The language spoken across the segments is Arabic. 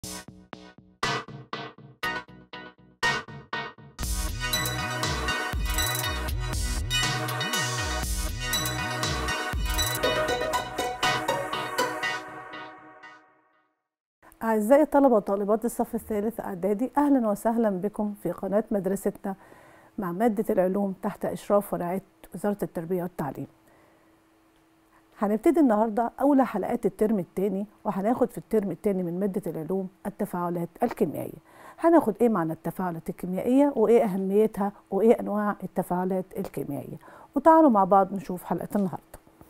أعزائي طلبة وطالبات الصف الثالث إعدادي، أهلا وسهلا بكم في قناة مدرستنا مع مادة العلوم تحت إشراف ورعاية وزارة التربية والتعليم. هنبتدي النهاردة أولى حلقات الترم الثاني، وهناخد في الترم الثاني من مادة العلوم التفاعلات الكيميائية. هناخد إيه معنى التفاعلات الكيميائية وإيه أهميتها وإيه أنواع التفاعلات الكيميائية. وتعالوا مع بعض نشوف حلقة النهاردة.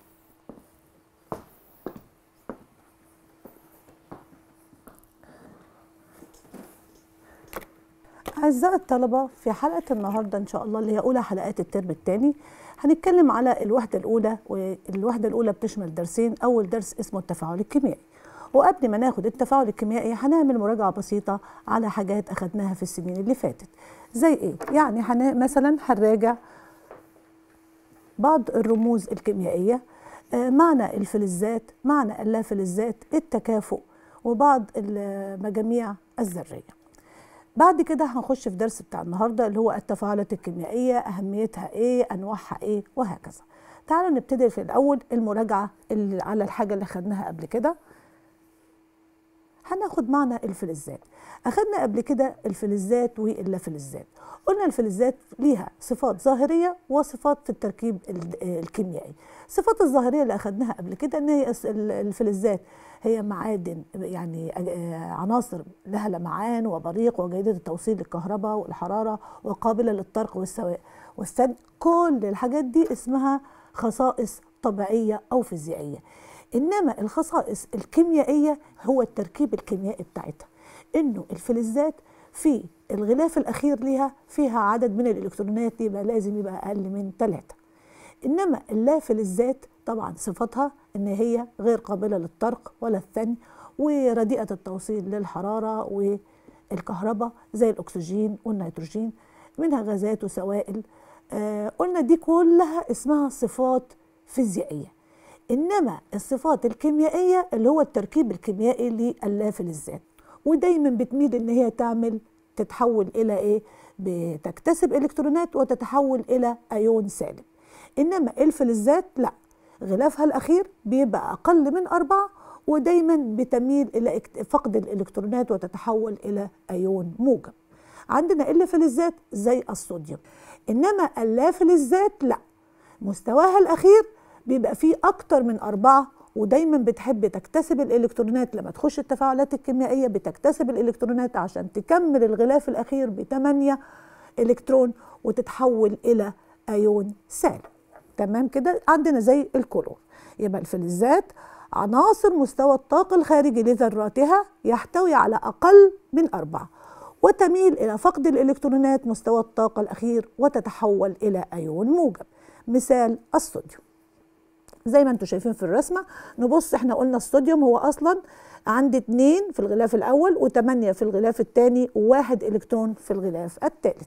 أعزائي الطلبة، في حلقة النهاردة إن شاء الله اللي هي أولى حلقات الترم الثاني هنتكلم على الوحدة الأولى، والوحدة الأولى بتشمل درسين. أول درس اسمه التفاعل الكيميائي، وقبل ما ناخد التفاعل الكيميائي هنعمل مراجعة بسيطة على حاجات أخدناها في السنين اللي فاتت. زي إيه؟ يعني مثلا هنراجع بعض الرموز الكيميائية، معنى الفلزات، معنى اللافلزات، التكافؤ، وبعض المجاميع الذرية. بعد كده هنخش في درس بتاع النهارده اللي هو التفاعلات الكيميائيه، اهميتها ايه، انواعها ايه، وهكذا. تعالوا نبتدي في الاول المراجعه على الحاجه اللي خدناها قبل كده. هناخد معنى الفلزات. اخدنا قبل كده الفلزات واللافلزات. قلنا الفلزات ليها صفات ظاهريه وصفات في التركيب الكيميائي. الصفات الظاهريه اللي اخدناها قبل كده ان هي الفلزات هي معادن، يعني عناصر لها لمعان وبريق وجيده التوصيل للكهرباء والحراره وقابله للطرق والسواء والسد. كل الحاجات دي اسمها خصائص طبيعيه او فيزيائيه. انما الخصائص الكيميائيه هو التركيب الكيميائي بتاعتها، انه الفلزات في الغلاف الاخير ليها فيها عدد من الالكترونات يبقى لازم يبقى اقل من 3. انما اللافلزات طبعا صفتها ان هي غير قابله للطرق ولا الثني ورديئه التوصيل للحراره والكهرباء زي الاكسجين والنيتروجين، منها غازات وسوائل. قلنا دي كلها اسمها صفات فيزيائيه. انما الصفات الكيميائيه اللي هو التركيب الكيميائي للافلزات، ودايما بتميل ان هي تتحول الى ايه؟ بتكتسب الكترونات وتتحول الى ايون سالب. انما الفلزات لا، غلافها الاخير بيبقى اقل من 4 ودايما بتميل الى فقد الالكترونات وتتحول الى ايون موجب. عندنا الفلزات زي الصوديوم. انما اللافلزات لا، مستواها الاخير بيبقى فيه أكتر من 4 ودايما بتحب تكتسب الإلكترونات. لما تخش التفاعلات الكيميائية بتكتسب الإلكترونات عشان تكمل الغلاف الأخير ب8 إلكترون وتتحول إلى أيون سالب. تمام كده؟ عندنا زي الكلور. يبقى الفلزات عناصر مستوى الطاقة الخارجي لذراتها يحتوي على أقل من 4 وتميل إلى فقد الإلكترونات مستوى الطاقة الأخير وتتحول إلى أيون موجب. مثال الصوديوم زي ما انتم شايفين في الرسمه. نبص، احنا قلنا الصوديوم هو اصلا عندي 2 في الغلاف الاول و8 في الغلاف الثاني و1 الكترون في الغلاف الثالث.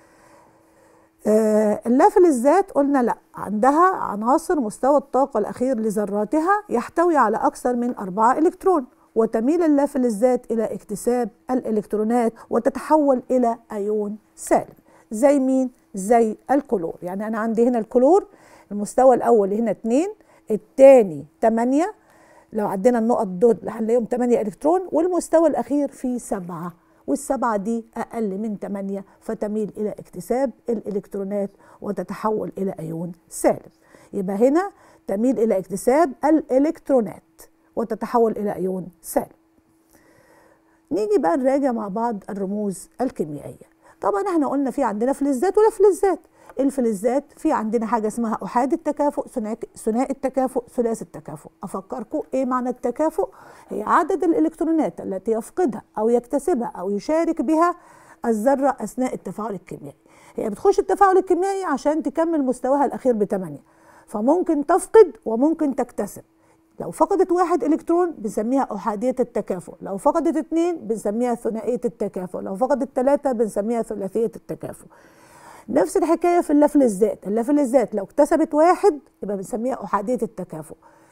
اللافلزات قلنا لا، عندها عناصر مستوى الطاقه الاخير لذراتها يحتوي على اكثر من 4 الكترون وتميل اللافلزات الى اكتساب الالكترونات وتتحول الى ايون سالب. زي مين؟ زي الكلور. يعني انا عندي هنا الكلور المستوى الاول هنا 2، الثاني 8، لو عدينا النقط دول هنلاقيهم 8 الكترون، والمستوى الاخير فيه 7 والسبعه دي اقل من 8 فتميل الى اكتساب الالكترونات وتتحول الى ايون سالب. يبقى هنا تميل الى اكتساب الالكترونات وتتحول الى ايون سالب. نيجي بقى نراجع مع بعض الرموز الكيميائيه. طبعا احنا قلنا في عندنا فلزات ولافلزات. الفلزات في عندنا حاجه اسمها احادي التكافؤ، ثنائي التكافؤ، ثلاثي التكافؤ. افكركم ايه معنى التكافؤ؟ هي عدد الالكترونات التي يفقدها او يكتسبها او يشارك بها الذره اثناء التفاعل الكيميائي. هي بتخش التفاعل الكيميائي عشان تكمل مستواها الاخير ب8، فممكن تفقد وممكن تكتسب. لو فقدت 1 إلكترون بنسميها أحادية التكافؤ، لو فقدت 2 بنسميها ثنائية التكافؤ، لو فقدت 3 بنسميها ثلاثية التكافؤ. نفس الحكاية في اللافلزات. اللافلزات لو اكتسبت 1 يبقى بنسميها أحادية التكافؤ.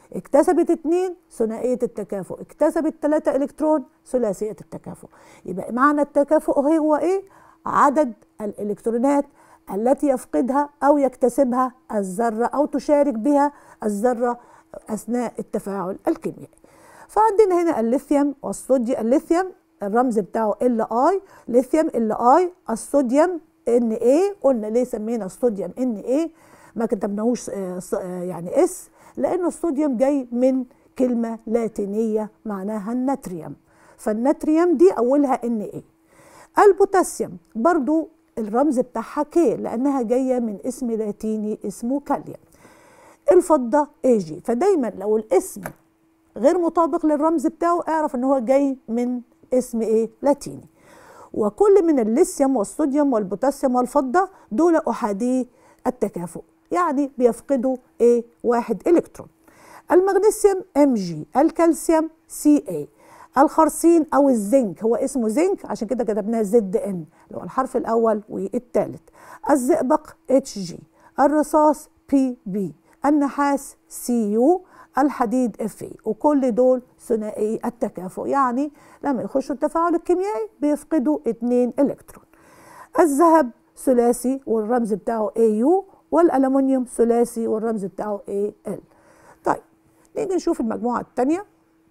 اكتسبت 2 ثنائية التكافؤ، اكتسبت 3 إلكترون ثلاثية التكافؤ. يبقى معنى التكافؤ هو إيه؟ عدد الإلكترونات التي يفقدها أو يكتسبها الذرة أو تشارك بها الذرة أثناء التفاعل الكيميائي. فعندنا هنا الليثيوم والصوديوم. الليثيوم الرمز بتاعه Li، ليثيوم Li، الصوديوم Na. قلنا ليه سمينا الصوديوم Na؟ ما كتبناهوش يعني اس، لأنه الصوديوم جاي من كلمة لاتينية معناها الناتريوم، فالناتريوم دي أولها Na. البوتاسيوم برضو الرمز بتاعها K، لأنها جاية من اسم لاتيني اسمه كاليوم. الفضة Ag. فدايما لو الاسم غير مطابق للرمز بتاعه اعرف ان هو جاي من اسم ايه؟ لاتيني. وكل من الليثيوم والصوديوم والبوتاسيوم والفضة دول أحادي التكافؤ، يعني بيفقدوا ايه؟ 1 إلكترون. المغنيسيوم Mg، الكالسيوم Ca، الخرسين او الزنك هو اسمه زنك عشان كده كتبناه ZN اللي هو الحرف الاول والثالث. الزئبق Hg، الرصاص Pb، النحاس Cu، الحديد Fe. وكل دول ثنائي التكافؤ، يعني لما يخشوا التفاعل الكيميائي بيفقدوا 2 إلكترون. الذهب ثلاثي والرمز بتاعه Au، والألمنيوم ثلاثي والرمز بتاعه Al. طيب نيجي نشوف المجموعة الثانية،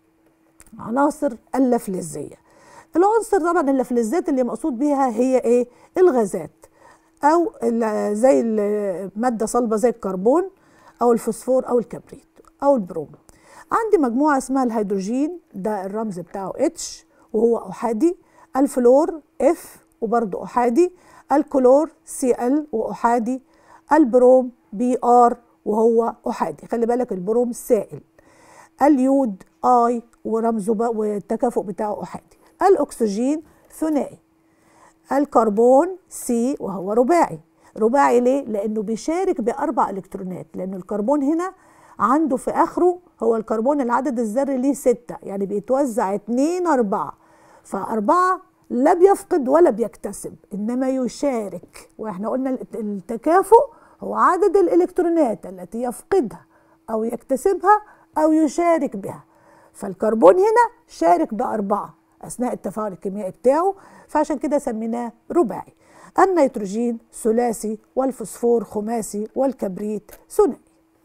عناصر اللافلزية. العنصر طبعا اللافلزات اللي مقصود بيها هي ايه؟ الغازات او زي المادة صلبة زي الكربون او الفوسفور او الكبريت او البروم. عندي مجموعة اسمها الهيدروجين، ده الرمز بتاعه H وهو أحادي. الفلور F وبرضه أحادي. الكلور Cl وأحادي. البروم Br وهو أحادي، خلي بالك البروم سائل. اليود I ورمزه والتكافؤ بتاعه أحادي. الأكسجين ثنائي. الكربون C وهو رباعي. رباعي ليه؟ لأنه بيشارك ب4 إلكترونات، لأن الكربون هنا عنده في آخره هو الكربون العدد الذري ليه 6، يعني بيتوزع 2 4، ف4 لا بيفقد ولا بيكتسب إنما يشارك. وإحنا قلنا التكافؤ هو عدد الإلكترونات التي يفقدها أو يكتسبها أو يشارك بها. فالكربون هنا شارك ب4 أثناء التفاعل الكيميائي بتاعه، فعشان كده سميناه رباعي. النيتروجين ثلاثي، والفوسفور خماسي، والكبريت ثنائي.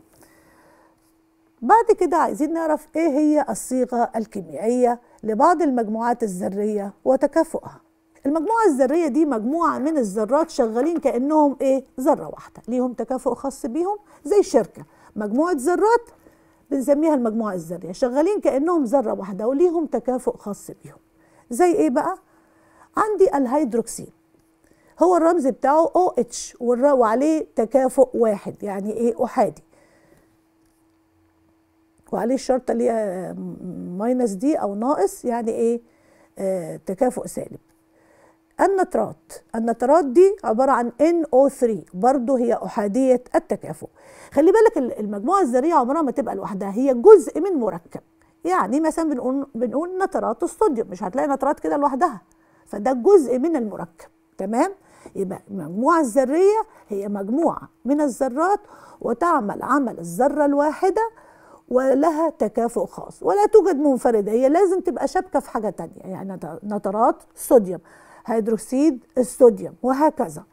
بعد كده عايزين نعرف ايه هي الصيغة الكيميائية لبعض المجموعات الذرية وتكافؤها. المجموعة الذرية دي مجموعة من الذرات شغالين كأنهم ايه؟ ذرة واحدة، ليهم تكافؤ خاص بيهم زي شركة، مجموعة ذرات بنسميها المجموعة الذرية، شغالين كأنهم ذرة واحدة وليهم تكافؤ خاص بيهم. زي ايه بقى؟ عندي الهيدروكسين هو الرمز بتاعه OH وعليه تكافؤ 1، يعني ايه؟ أحادي، وعليه الشرطة اللي هي ماينس دي أو ناقص، يعني ايه؟ تكافؤ سالب. النترات دي عبارة عن NO3 برضو هي أحادية التكافؤ. خلي بالك المجموعة الذرية عمرها ما تبقى لوحدها، هي جزء من مركب. يعني مثلا بنقول نترات الصوديوم، مش هتلاقي نترات كده لوحدها، فده جزء من المركب. تمام؟ يبقى المجموعة الذرية هي مجموعة من الذرات وتعمل عمل الذرة الواحدة ولها تكافؤ خاص، ولا توجد منفردة، هي لازم تبقى شابكة في حاجة تانية. يعني نترات صوديوم، هيدروكسيد الصوديوم، وهكذا.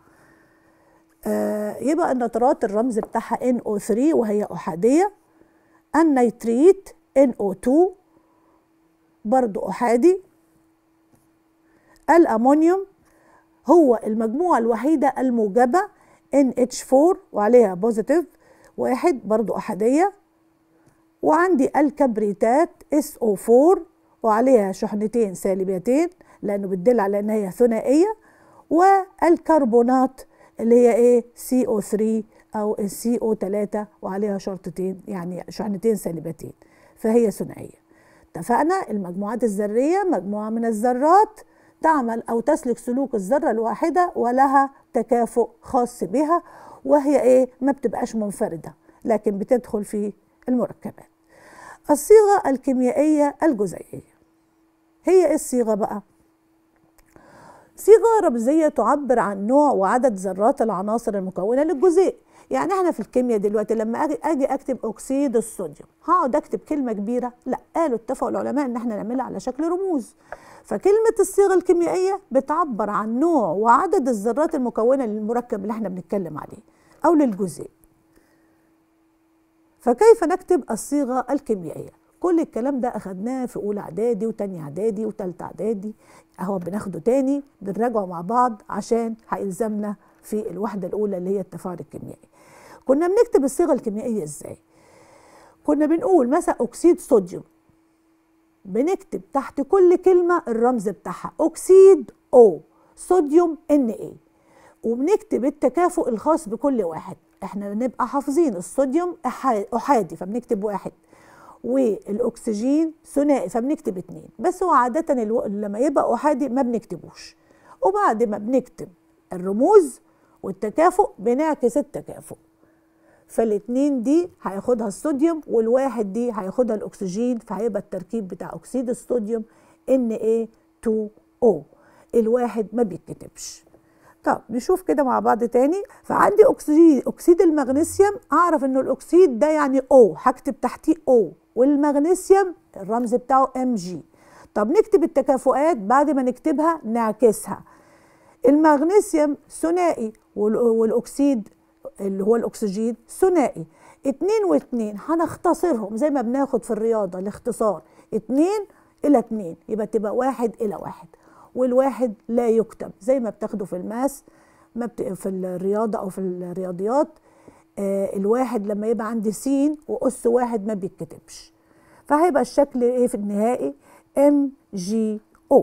يبقى النترات الرمز بتاعها NO3 وهي أحادية. النيتريت NO2 برضو أحادي. الأمونيوم هو المجموعة الوحيدة الموجبة NH4 وعليها بوزيتيف 1 برضو أحادية. وعندي الكبريتات SO4 وعليها شحنتين سالبتين لأنه بتدل على أنها هي ثنائية. والكربونات اللي هي ايه؟ CO3 أو CO3 وعليها شرطتين، يعني شحنتين سالبتين، فهي ثنائية. اتفقنا؟ المجموعات الذرية مجموعة من الذرات تعمل أو تسلك سلوك الذرة الواحدة ولها تكافؤ خاص بها، وهي ايه؟ ما بتبقاش منفردة لكن بتدخل في المركبات. الصيغة الكيميائية الجزيئية هي ايه الصيغة بقى؟ صيغة رمزية تعبر عن نوع وعدد ذرات العناصر المكونة للجزيء. يعني احنا في الكيمياء دلوقتي لما اجي اكتب اكسيد الصوديوم هقعد اكتب كلمه كبيره؟ لا، قالوا اتفقوا العلماء ان احنا نعملها على شكل رموز. فكلمه الصيغه الكيميائيه بتعبر عن نوع وعدد الذرات المكونه للمركب اللي احنا بنتكلم عليه او للجزيء. فكيف نكتب الصيغه الكيميائيه؟ كل الكلام ده اخدناه في اولى اعدادي وتانية اعدادي وتالتة اعدادي، اهو بناخده تاني بنراجعه مع بعض عشان هيلزمنا في الوحده الاولى اللي هي التفاعل الكيميائي. كنا بنكتب الصيغه الكيميائيه ازاي؟ كنا بنقول مثلا اكسيد صوديوم، بنكتب تحت كل كلمه الرمز بتاعها اكسيد او، صوديوم Na، وبنكتب التكافؤ الخاص بكل واحد. احنا بنبقى حافظين الصوديوم احادي فبنكتب 1، والاكسجين ثنائي فبنكتب 2، بس هو عاده لما يبقى احادي ما بنكتبوش. وبعد ما بنكتب الرموز والتكافؤ بنعكس التكافؤ، فالاتنين دي هياخدها الصوديوم والواحد دي هياخدها الاكسجين، فهيبقى التركيب بتاع اكسيد الصوديوم Na2O، الواحد ما بيتكتبش. طب نشوف كده مع بعض تاني. فعندي اكسيد المغنيسيوم، اعرف انه الاكسيد ده يعني O، هكتب تحتيه O، والمغنيسيوم الرمز بتاعه Mg. طب نكتب التكافؤات، بعد ما نكتبها نعكسها. المغنيسيوم ثنائي والاكسيد اللي هو الاكسجين ثنائي، 2 و2 هنختصرهم زي ما بناخد في الرياضه الاختصار 2/2، يبقى تبقى 1/1، والواحد لا يكتب زي ما بتاخده في الماس في الرياضه او في الرياضيات. الواحد لما يبقى عندي س وأس واحد ما بيتكتبش، فهيبقى الشكل ايه في النهائي؟ MgO.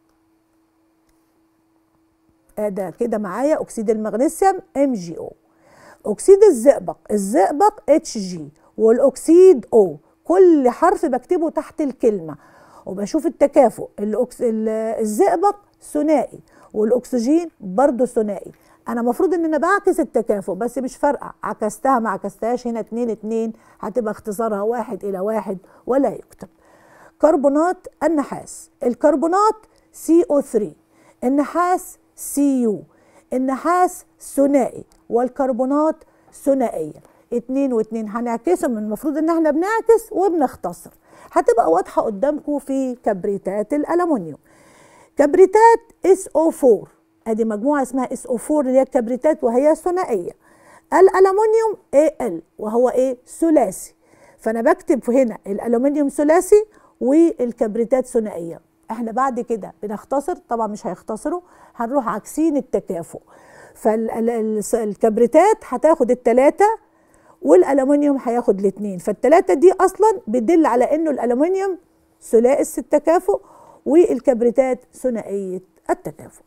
ده كده معايا اكسيد المغنيسيوم MgO. اكسيد الزئبق Hg، والاكسيد O، كل حرف بكتبه تحت الكلمه وبشوف التكافؤ. الزئبق ثنائي والاكسجين برضو ثنائي، انا المفروض ان انا بعكس التكافؤ بس مش فارقه، عكستها ما عكستهاش، هنا 2/2 هتبقى اختصارها 1/1 ولا يكتب. كربونات النحاس، الكربونات CO3، النحاس Cu، النحاس ثنائي والكربونات ثنائيه، 2 و2 هنعكسهم، المفروض ان احنا بنعكس وبنختصر. هتبقى واضحه قدامكم في كبريتات الالومنيوم. كبريتات SO4، ادي مجموعه اسمها SO4 اللي هي الكبريتات وهي ثنائيه. الالومنيوم Al وهو ايه؟ ثلاثي، فانا بكتب هنا الالومنيوم ثلاثي والكبريتات ثنائيه. احنا بعد كده بنختصر، طبعا مش هيختصروا، هنروح عاكسين التكافؤ، فالكبريتات هتاخد ال3 والالومنيوم هياخد ال2، فال3 دي اصلا بتدل على انه الالومنيوم ثلاثي التكافؤ والكبريتات ثنائيه التكافؤ.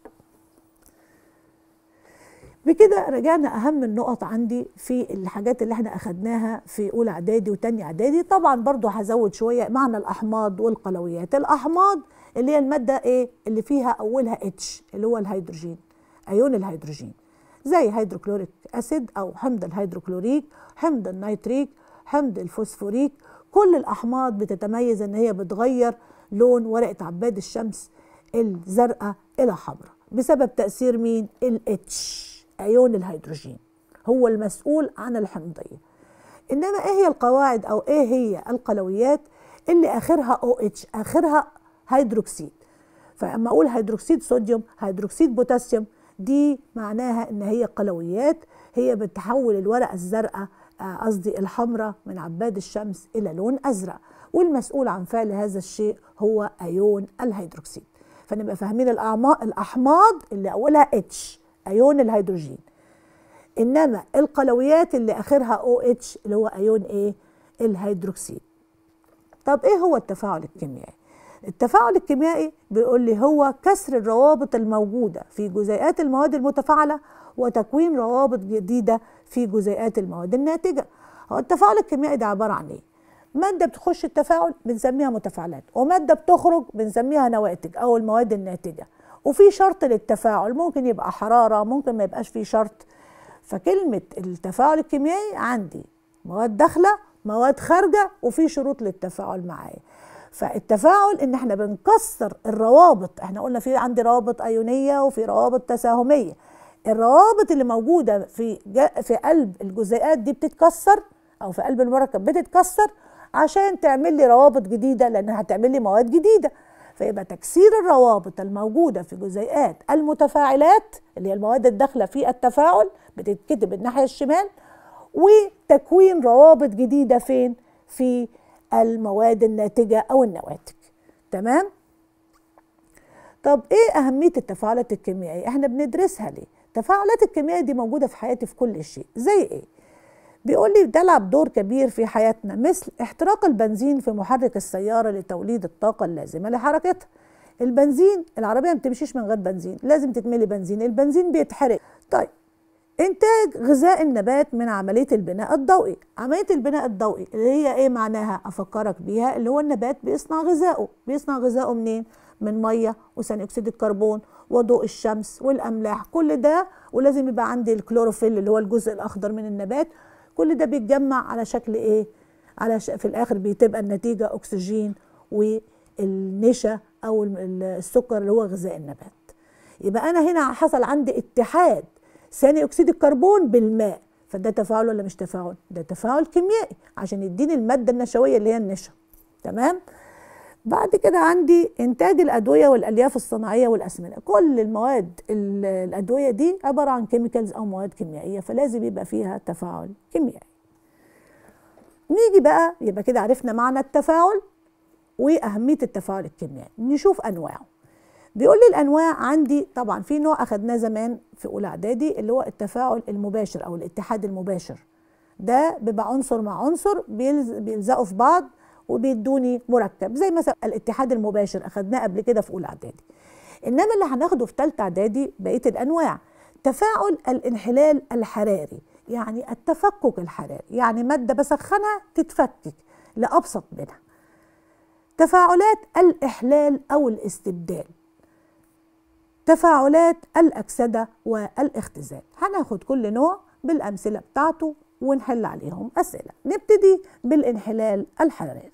بكده رجعنا اهم النقط عندي في الحاجات اللي احنا اخدناها في اولى اعدادي وتانية اعدادي. طبعا برضو هزود شويه معنى الاحماض والقلويات. الاحماض اللي هي الماده ايه اللي فيها اولها H اللي هو الهيدروجين، ايون الهيدروجين، زي هيدروكلوريك اسيد او حمض الهيدروكلوريك، حمض النيتريك، حمض الفوسفوريك. كل الاحماض بتتميز ان هي بتغير لون ورقه عباد الشمس الزرقاء الى حمراء بسبب تاثير مين؟ الاتش، ايون الهيدروجين هو المسؤول عن الحمضيه. انما ايه هي القواعد او ايه هي القلويات؟ اللي اخرها OH، اخرها هيدروكسيد. فاما اقول هيدروكسيد صوديوم، هيدروكسيد بوتاسيوم، دي معناها ان هي قلويات، هي بتحول الورقه الزرقاء قصدي الحمراء من عباد الشمس الى لون ازرق، والمسؤول عن فعل هذا الشيء هو ايون الهيدروكسيد. فنبقى فاهمين الاحماض اللي اولها H ايون الهيدروجين، انما القلويات اللي اخرها OH اللي هو ايون ايه؟ الهيدروكسيد. طب ايه هو التفاعل الكيميائي؟ التفاعل الكيميائي بيقول لي هو كسر الروابط الموجوده في جزيئات المواد المتفاعله وتكوين روابط جديده في جزيئات المواد الناتجه. هو التفاعل الكيميائي ده عباره عن ايه؟ ماده بتخش التفاعل بنسميها متفاعلات، وماده بتخرج بنسميها نواتج او المواد الناتجه، وفي شرط للتفاعل، ممكن يبقى حراره، ممكن ما يبقاش فيه شرط. فكلمه التفاعل الكيميائي عندي مواد داخله، مواد خارجه، وفي شروط للتفاعل معايا. فالتفاعل ان احنا بنكسر الروابط، احنا قلنا في عندي روابط ايونيه وفي روابط تساهميه. الروابط اللي موجوده في قلب الجزيئات دي بتتكسر، او في قلب المركب بتتكسر عشان تعمل لي روابط جديده، لانها هتعمل لي مواد جديده. فيبقى تكسير الروابط الموجوده في جزيئات المتفاعلات اللي هي المواد الداخله في التفاعل بتتكتب الناحيه الشمال، وتكوين روابط جديده فين؟ في المواد الناتجه او النواتج. تمام؟ طب ايه اهميه التفاعلات الكيميائيه؟ احنا بندرسها ليه؟ التفاعلات الكيميائيه دي موجوده في حياتي في كل شيء. زي ايه؟ بيقول لي تلعب دور كبير في حياتنا، مثل احتراق البنزين في محرك السياره لتوليد الطاقه اللازمه لحركتها. البنزين، العربيه ما بتمشيش من غير بنزين، لازم تتملي بنزين، البنزين بيتحرق. طيب، انتاج غذاء النبات من عمليه البناء الضوئي. عمليه البناء الضوئي اللي هي ايه معناها؟ افكرك بيها، اللي هو النبات بيصنع غذائه. بيصنع غذائه منين؟ من ميه وثاني اكسيد الكربون وضوء الشمس والاملاح، كل ده. ولازم يبقى عندي الكلوروفيل اللي هو الجزء الاخضر من النبات. كل ده بيتجمع على شكل ايه؟ في الاخر بتبقى النتيجه اكسجين والنشا او السكر اللي هو غذاء النبات. يبقى انا هنا حصل عندي اتحاد ثاني اكسيد الكربون بالماء، فده تفاعل ولا مش تفاعل؟ ده تفاعل كيميائي عشان يديني الماده النشويه اللي هي النشا. تمام؟ بعد كده عندي انتاج الادويه والالياف الصناعيه والاسمنه. كل المواد الادويه دي عباره عن كيميكالز او مواد كيميائيه، فلازم يبقى فيها تفاعل كيميائي. نيجي بقى، يبقى كده عرفنا معنى التفاعل واهميه التفاعل الكيميائي. نشوف انواعه. بيقول لي الانواع عندي، طبعا في نوع اخدناه زمان في اولى اعدادي اللي هو التفاعل المباشر او الاتحاد المباشر. ده بيبقى عنصر مع عنصر بيلزقوا في بعض وبيدوني مركب، زي مثلا الاتحاد المباشر اخدناه قبل كده في اولى اعدادي. انما اللي هناخده في ثالثه اعدادي بقيه الانواع. تفاعل الانحلال الحراري، يعني التفكك الحراري، يعني ماده بسخنها تتفكك لابسط منها. تفاعلات الاحلال او الاستبدال، تفاعلات الاكسده والاختزال. هناخد كل نوع بالامثله بتاعته ونحل عليهم اسئله. نبتدي بالانحلال الحراري.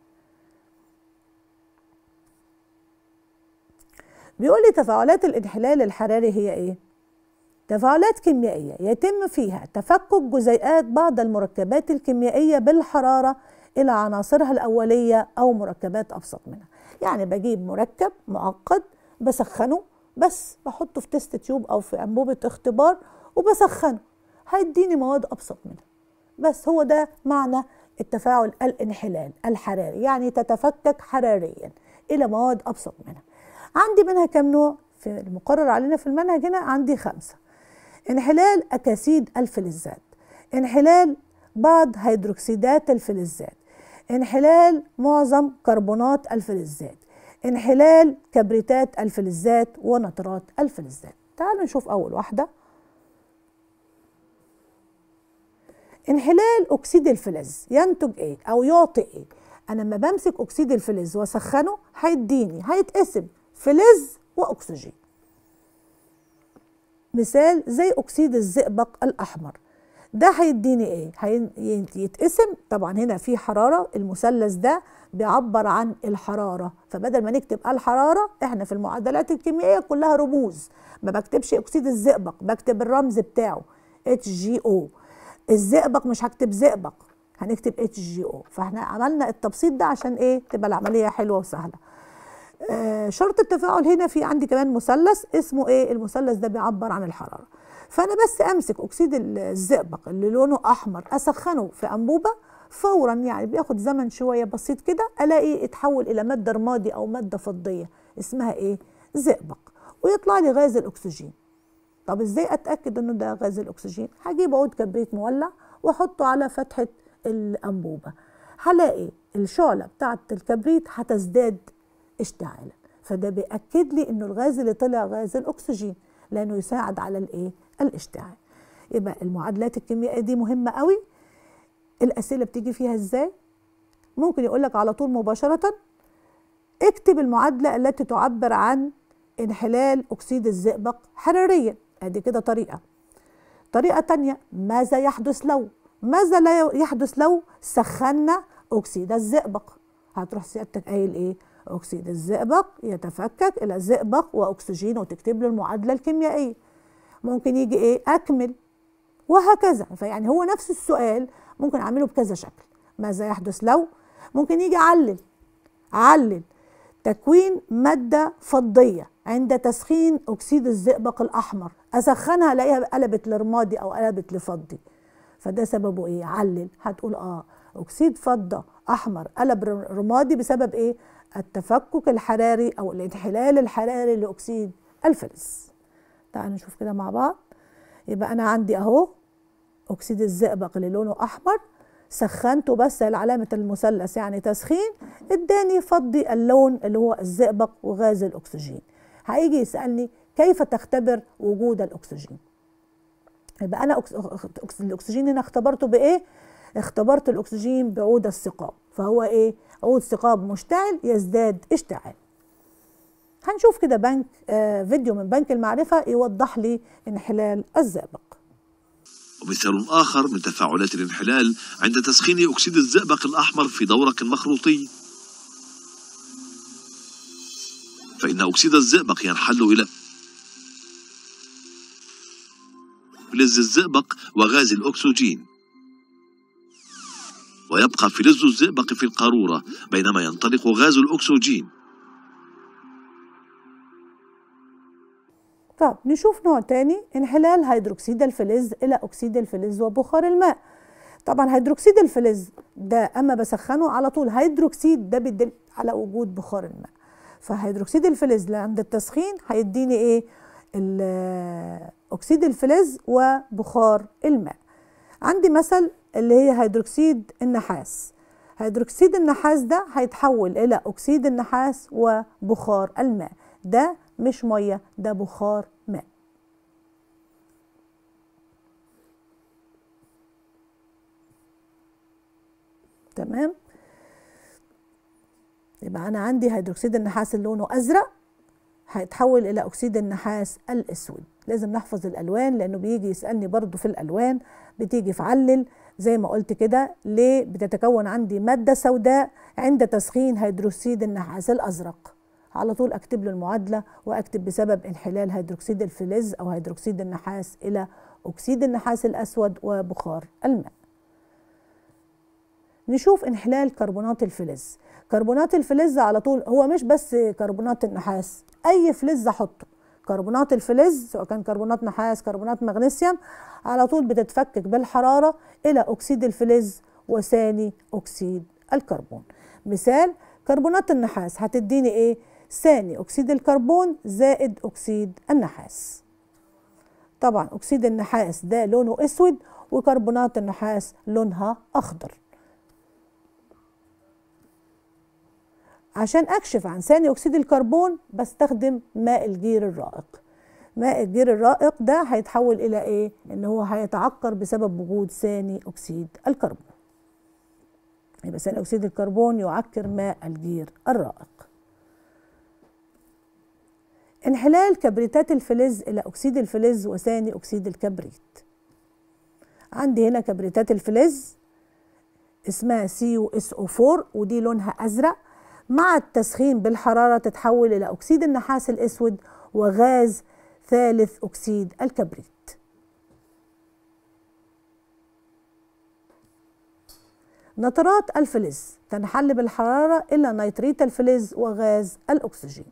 بيقول لي تفاعلات الانحلال الحراري هي ايه؟ تفاعلات كيميائيه يتم فيها تفكك جزيئات بعض المركبات الكيميائيه بالحراره الى عناصرها الاوليه او مركبات ابسط منها. يعني بجيب مركب معقد بسخنه، بس بحطه في تيست تيوب او في انبوبه اختبار وبسخنه، هيديني مواد ابسط منها. بس هو ده معنى التفاعل الانحلال الحراري، يعني تتفكك حراريا الى مواد ابسط منها. عندي منها كم نوع؟ في المقرر علينا في المنهج هنا عندي 5. انحلال اكاسيد الفلزات، انحلال بعض هيدروكسيدات الفلزات، انحلال معظم كربونات الفلزات، انحلال كبريتات الفلزات ونترات الفلزات. تعالوا نشوف اول واحده. انحلال اكسيد الفلز ينتج ايه او يعطي ايه؟ انا لما بمسك اكسيد الفلز واسخنه هيتقسم فلز واكسجين. مثال زي اكسيد الزئبق الاحمر، ده هيديني ايه؟ يتقسم، طبعا هنا في حراره، المثلث ده بيعبر عن الحراره، فبدل ما نكتب الحراره احنا في المعادلات الكيميائيه كلها رموز، ما بكتبش اكسيد الزئبق، بكتب الرمز بتاعه HGO. الزئبق مش هكتب زئبق، هنكتب HGO. فاحنا عملنا التبسيط ده عشان ايه؟ تبقى العمليه حلوه وسهله. شرط التفاعل هنا في عندي كمان مثلث اسمه ايه؟ المثلث ده بيعبر عن الحراره. فانا بس امسك اكسيد الزئبق اللي لونه احمر اسخنه في انبوبه فورا، يعني بياخد زمن شويه بسيط كده، الاقي اتحول الى ماده رمادي او ماده فضيه اسمها ايه؟ زئبق، ويطلع لي غاز الاكسجين. طب ازاي اتاكد انه ده غاز الاكسجين؟ هجيب عود كبريت مولع واحطه على فتحه الانبوبه، هلاقي الشعله بتاعه الكبريت هتزداد اشتعالا، فده بيأكد لي انه الغاز اللي طلع غاز الاكسجين، لانه يساعد على الايه؟ الاشتعال. يبقى المعادلات الكيميائيه دي مهمه قوي. الاسئله بتيجي فيها ازاي؟ ممكن يقول لك على طول مباشره اكتب المعادله التي تعبر عن انحلال اكسيد الزئبق حراريا، ادي كده طريقه. طريقه تانية، ماذا يحدث لا يحدث لو سخنا اكسيد الزئبق؟ هتروح سيادتك قايل ايه؟ اكسيد الزئبق يتفكك الى زئبق واكسجين، وتكتب له المعادله الكيميائيه. ممكن يجي ايه اكمل، وهكذا. فيعني هو نفس السؤال ممكن اعمله بكذا شكل. ماذا يحدث لو، ممكن يجي علل تكوين مادة فضية عند تسخين أكسيد الزئبق الأحمر، أسخنها ألاقيها قلبت لرمادي أو قلبت لفضي، فده سببه إيه؟ علل. هتقول أكسيد فضة أحمر قلب رمادي بسبب إيه؟ التفكك الحراري أو الانحلال الحراري لأكسيد الفلز. تعالوا نشوف كده مع بعض. يبقى أنا عندي أهو أكسيد الزئبق اللي لونه أحمر، سخنته بس علامة المثلث يعني تسخين، اداني فضي اللون اللي هو الزئبق وغاز الأكسجين. هيجي يسألني كيف تختبر وجود الأكسجين؟ يبقى أنا الأكسجين هنا اختبرته بإيه؟ اختبرت الأكسجين بعود الثقاب، فهو إيه؟ عود ثقاب مشتعل يزداد اشتعال. هنشوف كده بنك فيديو من بنك المعرفة يوضح لي انحلال الزئبق. ومثال آخر من تفاعلات الانحلال عند تسخين أكسيد الزئبق الأحمر في دورق مخروطي، فإن أكسيد الزئبق ينحل إلى فلز الزئبق وغاز الأكسجين، ويبقى فلز الزئبق في القارورة بينما ينطلق غاز الأكسجين. طب نشوف نوع تاني، انحلال هيدروكسيد الفلز إلى أكسيد الفلز وبخار الماء. طبعا هيدروكسيد الفلز ده أما بسخنه على طول هيدروكسيد، ده بيدل على وجود بخار الماء. فهيدروكسيد الفلز عند التسخين هيديني إيه؟ أكسيد الفلز وبخار الماء. عندي مثل اللي هي هيدروكسيد النحاس. هيدروكسيد النحاس ده هيتحول إلى أكسيد النحاس وبخار الماء، ده مش مية، ده بخار ماء. تمام. يبقى أنا عندي هيدروكسيد النحاس اللي لونه أزرق هيتحول إلى أكسيد النحاس الأسود. لازم نحفظ الألوان لأنه بيجي يسألني برضو في الألوان، بتيجي في علل زي ما قلت كده. ليه بتتكون عندي مادة سوداء عند تسخين هيدروكسيد النحاس الأزرق؟ على طول أكتب له المعادلة وأكتب بسبب انحلال هيدروكسيد الفلز أو هيدروكسيد النحاس إلى أكسيد النحاس الأسود وبخار الماء. نشوف انحلال كربونات الفلز. كربونات الفلز على طول هو مش بس كربونات النحاس، أي فلز أحطه كربونات الفلز سواء كان كربونات نحاس كربونات مغنيسيوم على طول بتتفكك بالحرارة إلى أكسيد الفلز وثاني أكسيد الكربون. مثال كربونات النحاس هتديني إيه؟ ثاني أكسيد الكربون زائد أكسيد النحاس. طبعا أكسيد النحاس ده لونه أسود وكربونات النحاس لونها أخضر. عشان أكشف عن ثاني أكسيد الكربون بستخدم ماء الجير الرائق. ماء الجير الرائق ده هيتحول إلى إيه؟ إن هو هيتعقر بسبب وجود ثاني أكسيد الكربون. يبقى ثاني أكسيد الكربون يعكر ماء الجير الرائق. انحلال كبريتات الفلز إلى أكسيد الفلز وثاني أكسيد الكبريت. عندي هنا كبريتات الفلز اسمها CuSO4 ودي لونها أزرق، مع التسخين بالحرارة تتحول إلى أكسيد النحاس الأسود وغاز ثالث أكسيد الكبريت. نترات الفلز تنحل بالحرارة إلى نيتريت الفلز وغاز الأكسجين.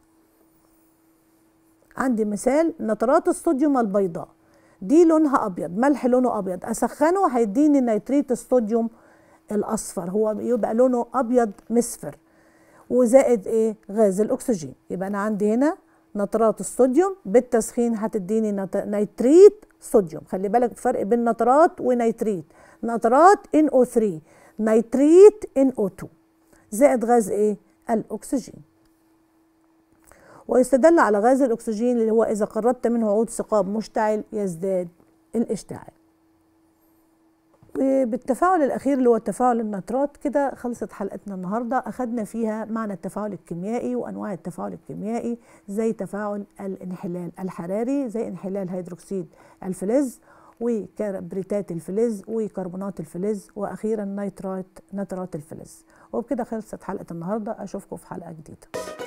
عندي مثال نترات الصوديوم البيضاء، دي لونها أبيض، ملح لونه أبيض، أسخنه هيديني نيتريت الصوديوم الأصفر، هو يبقى لونه أبيض مسفر وزائد إيه؟ غاز الأكسجين. يبقى أنا عندي هنا نترات الصوديوم بالتسخين هتديني نيتريت صوديوم. خلي بالك الفرق بين نترات ونيتريت. نترات NO3، نيتريت NO2 زائد غاز إيه؟ الأكسجين. ويستدل على غاز الأكسجين اللي هو إذا قربت منه عود ثقاب مشتعل يزداد الاشتعال. وبالتفاعل الأخير اللي هو تفاعل النترات كده خلصت حلقتنا النهاردة. أخذنا فيها معنى التفاعل الكيميائي وأنواع التفاعل الكيميائي، زي تفاعل الانحلال الحراري، زي انحلال هيدروكسيد الفلز وكبريتات الفلز وكربونات الفلز، وأخيرا نترات الفلز. وبكده خلصت حلقة النهاردة. أشوفكم في حلقة جديدة.